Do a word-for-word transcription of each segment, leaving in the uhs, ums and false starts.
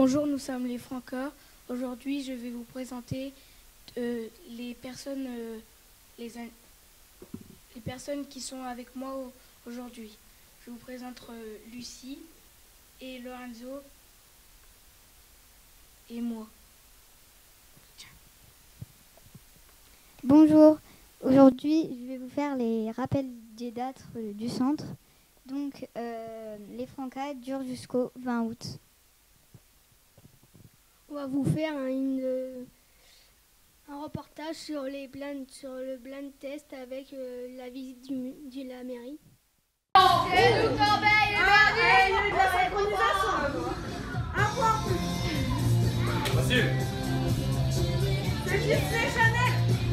Bonjour, nous sommes les Francas. Aujourd'hui, je vais vous présenter euh, les, personnes, euh, les, les personnes qui sont avec moi aujourd'hui. Je vous présente euh, Lucie et Lorenzo et moi. Bonjour, aujourd'hui je vais vous faire les rappels des dates euh, du centre. Donc euh, les Francas durent jusqu'au vingt août. On va vous faire un, une, un reportage sur, les blind, sur le blind test avec euh, la visite du, de la mairie. Et nous corbeille et de la synchronisation. Un point plus. Facile. C'est Gisèle Chanel.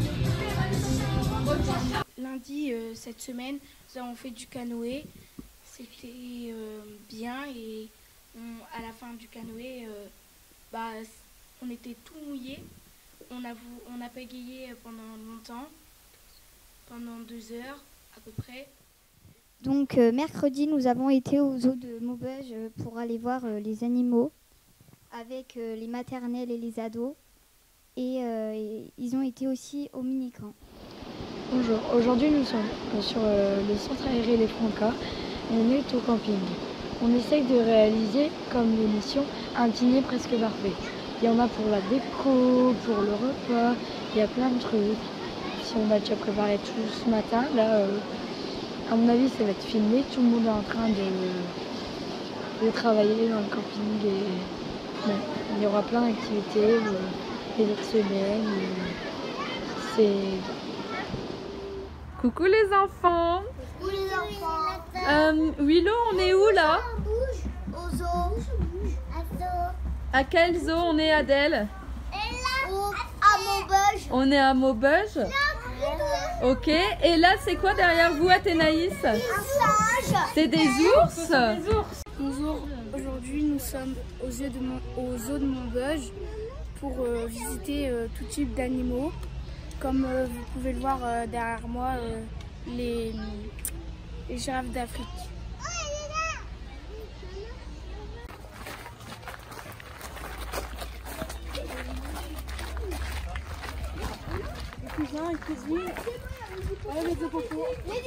Lundi, euh, cette semaine, nous avons fait du canoë. C'était euh, bien et on, à la fin du canoë, euh, bah, on était tout mouillés. On a, on a pagayé pendant longtemps, pendant deux heures à peu près. Donc euh, mercredi, nous avons été au zoo de Maubeuge pour aller voir euh, les animaux avec euh, les maternelles et les ados. Et, euh, et ils ont été aussi au mini-camp. Bonjour, aujourd'hui nous sommes sur euh, le centre aéré Les Francas et on est au camping. On essaye de réaliser comme l'émission un dîner presque parfait. Il y en a pour la déco, pour le repas, il y a plein de trucs. Si on a déjà préparé tout ce matin, là, euh, à mon avis ça va être filmé, tout le monde est en train de, de travailler dans le camping et bon, il y aura plein d'activités euh, les autres semaines. Euh, c'est Coucou les enfants. Coucou les enfants. Euh, Willow, on est où là? Au zoo. À zoo. À quel zoo on est, Adèle? Et là, à Maubeuge. On est à Maubeuge. Ok. Et là, c'est quoi derrière vous, Athénaïs? Un singe. C'est des ours? Bonjour, aujourd'hui nous sommes au zoo de, Mon, au zoo de Maubeuge pour euh, visiter euh, tout type d'animaux. Comme euh, vous pouvez le voir euh, derrière moi, euh, les, les girafes d'Afrique. Les cousins, les cousines, voilà les hippopotames.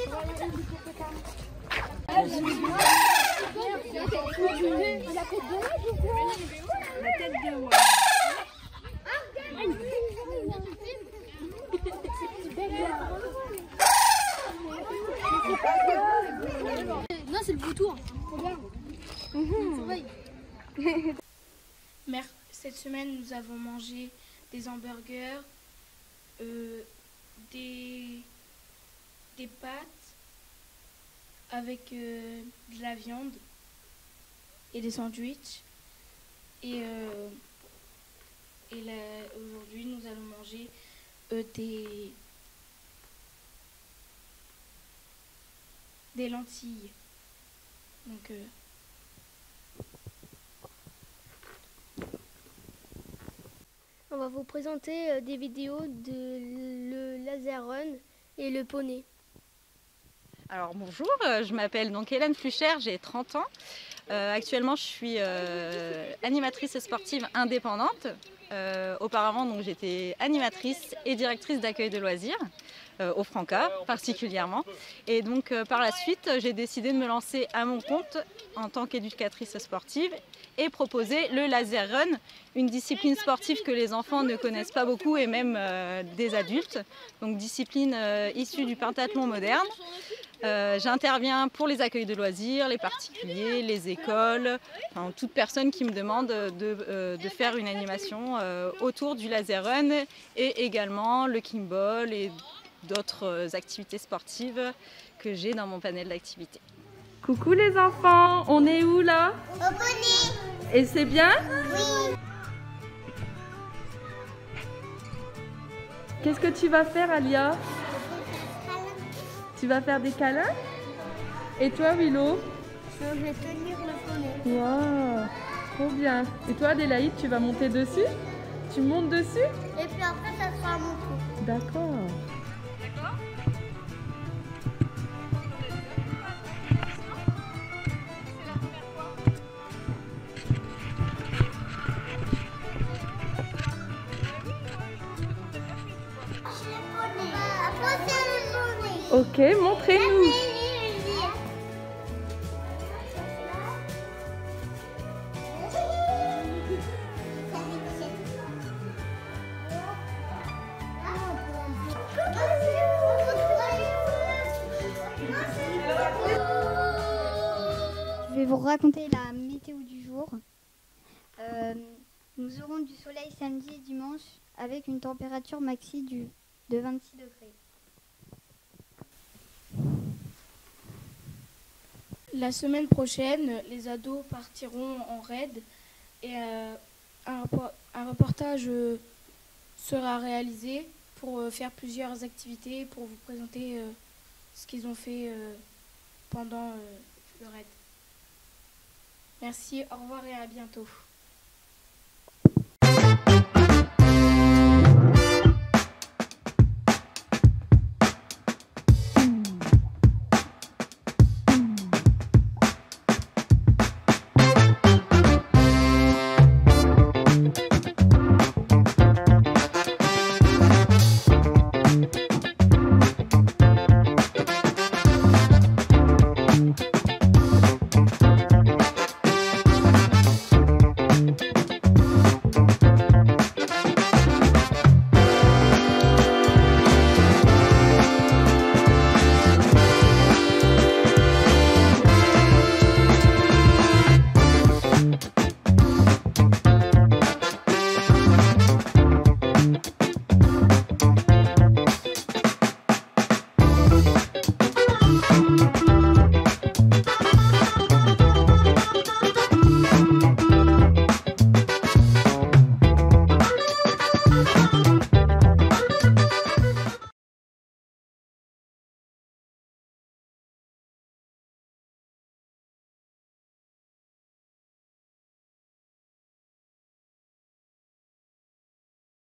La tête de moi. Non, c'est le vautour. Mer- Cette semaine, nous avons mangé des hamburgers, euh, des, des pâtes avec euh, de la viande et des sandwichs. Et, euh, et là, aujourd'hui, nous allons manger euh, des, des lentilles. Donc, euh, On va vous présenter euh, des vidéos de le laser run et le poney. Alors bonjour, euh, je m'appelle donc Hélène Flucher, j'ai trente ans. Euh, actuellement, je suis euh, animatrice sportive indépendante. Euh, auparavant, donc, j'étais animatrice et directrice d'accueil de loisirs euh, au Francas particulièrement. Et donc euh, par la suite, j'ai décidé de me lancer à mon compte en tant qu'éducatrice sportive et proposer le laser run, une discipline sportive que les enfants ne connaissent pas beaucoup et même euh, des adultes. Donc discipline euh, issue du pentathlon moderne. Euh, J'interviens pour les accueils de loisirs, les particuliers, les écoles, enfin, toute personne qui me demande de, euh, de faire une animation euh, autour du laser run et également le kimball et d'autres activités sportives que j'ai dans mon panel d'activités. Coucou les enfants, on est où là? Au poney. Et c'est bien? Oui. Qu'est-ce que tu vas faire, Alia? Tu vas faire des câlins? Et toi, Willow? Je vais tenir le poney. Waouh, trop bien. Et toi, Adélaïde, tu vas monter dessus? Tu montes dessus? Et puis après, ça sera à mon tour. D'accord. Ok, montrez-nous. Je vais vous raconter la météo du jour. Euh, nous aurons du soleil samedi et dimanche avec une température maxi du, de vingt-six degrés. La semaine prochaine, les ados partiront en raid et euh, un, un reportage euh, sera réalisé pour euh, faire plusieurs activités, pour vous présenter euh, ce qu'ils ont fait euh, pendant euh, le raid. Merci, au revoir et à bientôt.